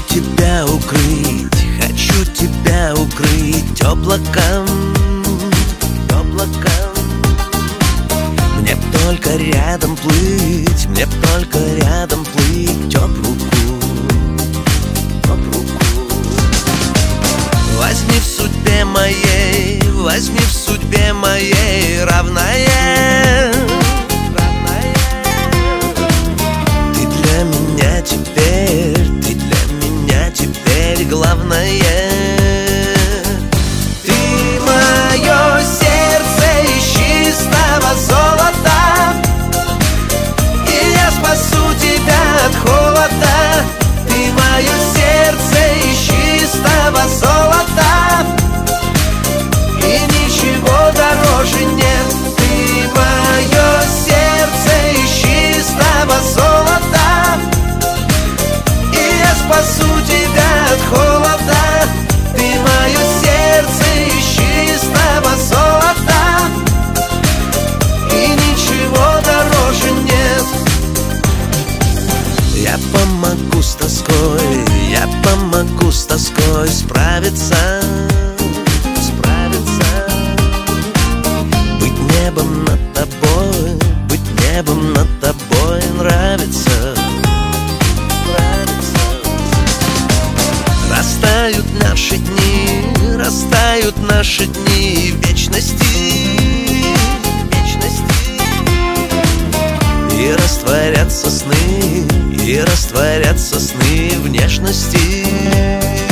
тебя укрыть, хочу тебя укрыть облаком, облаком. Мне б только рядом плыть, мне б только рядом плыть, тёп руку, тёп руку. Возьми в судьбе моей, возьми в судьбе моей равная, равная. Ты для меня теперь, ты для меня теперь главное. Ты мое сердце из чистого золота, и я спасу тебя от холода. Ты мое сердце из чистого золота, и ничего дороже нет. Ты мое сердце из чистого золота, и я спасу тебя от холода. Ты мое сердце из чистого золота, и ничего дороже нет. Я помогу с тоской, я помогу с тоской справиться, справиться. Быть небом над тобой, быть небом над тобой нравится, нравится. Растают наши дни, растают наши дни вечности, вечности. И растворятся сны, и растворятся сны внешности.